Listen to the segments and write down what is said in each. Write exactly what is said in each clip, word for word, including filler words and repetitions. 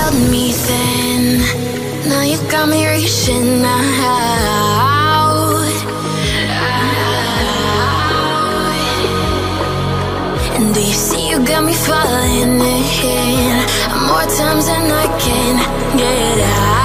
held me then, now you got me reaching out, out. And do you see you got me falling in more times than I can get out.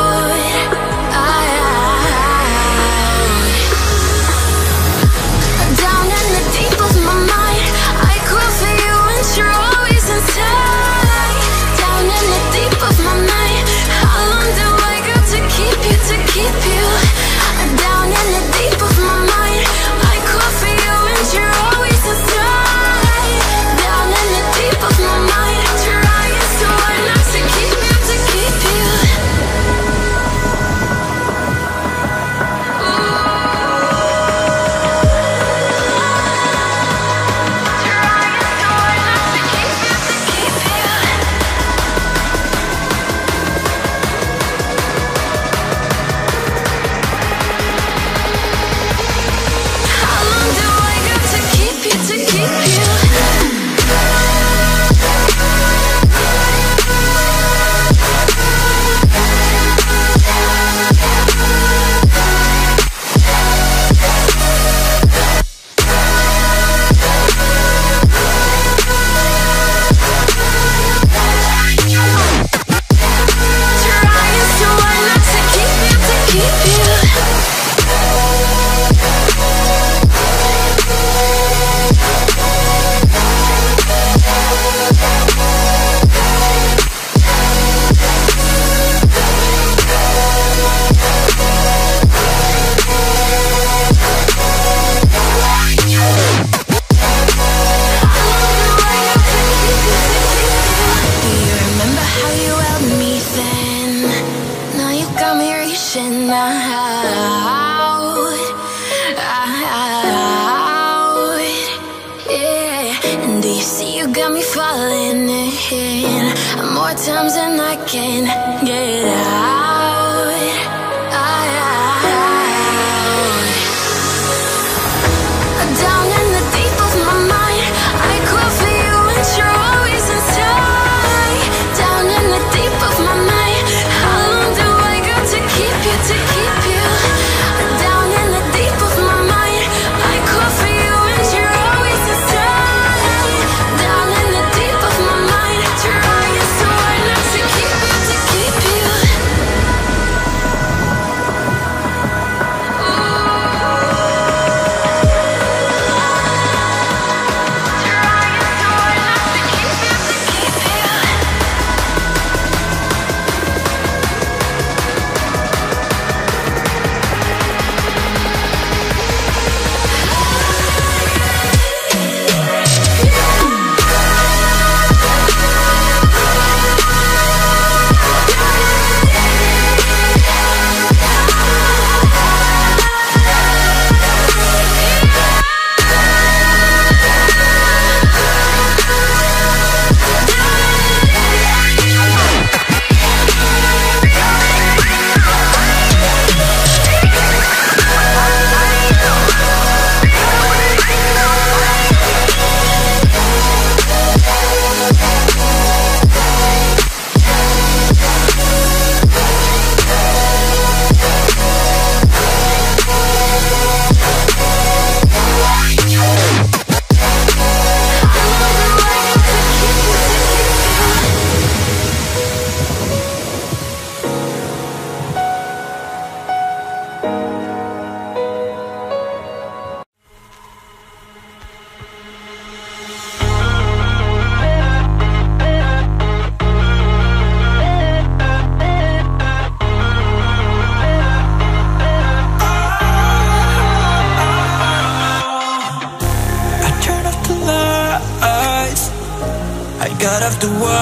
Got off the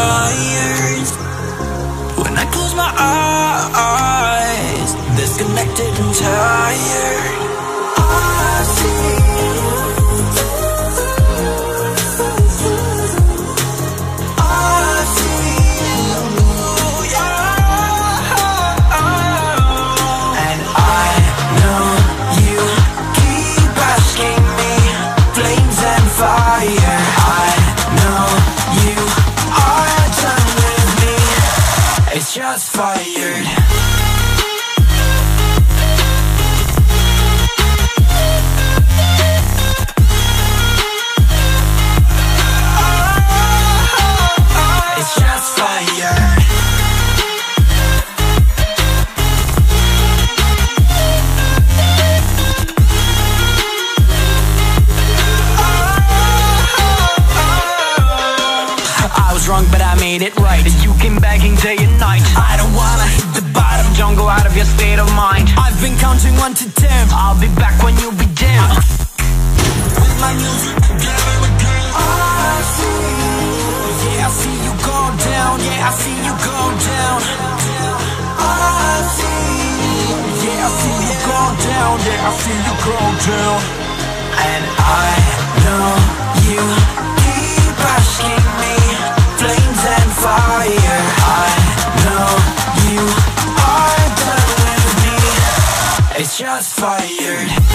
wires when I close my eyes, disconnected and tired. I see you. I see you, yeah. And I know you keep asking me, flames and fire. I know you are done with me. just fired. Wrong, but I made it right. You came begging day and night. I don't wanna hit the bottom. Don't go out of your state of mind. I've been counting one to ten. I'll be back when you be dim. With my music together again. I see, yeah, I see you go down. Yeah, I see you go down. I see, yeah, I see you go down. Yeah, I see you go down. And I know you keep asking me, flames and fire. I know you are done with me. It's just fired.